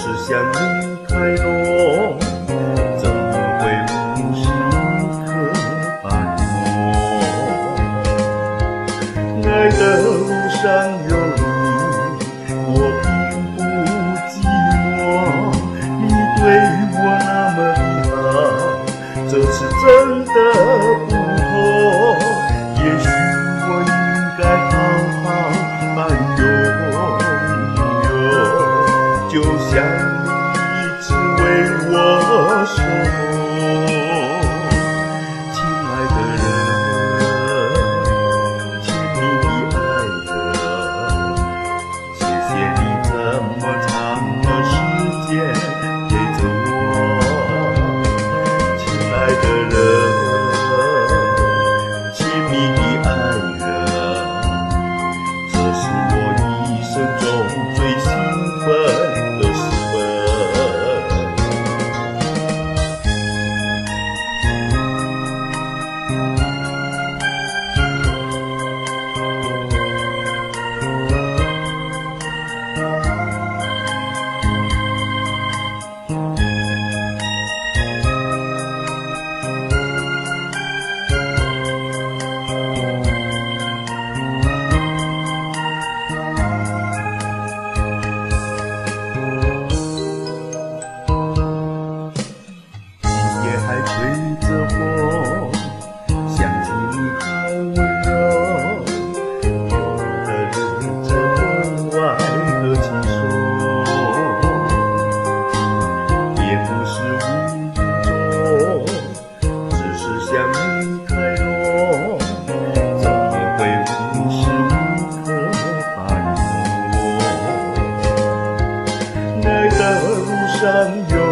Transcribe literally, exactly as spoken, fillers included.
向你开落，怎么会无时无刻伴我？爱的路上有你，我并不寂寞。你对我那么的好，这是真的不同。也许我应该好好伴有你，就像你一直为我守候。亲爱的人，亲密的爱人，谢谢你这么长的时间陪着我。亲爱的人，亲密的爱人，这是我一生中最兴奋的时分。还吹着风，想起你好温柔，有的人这分外的轻松，也不是无意中，只是想你开落，怎么会无时无刻伴我？爱的路上有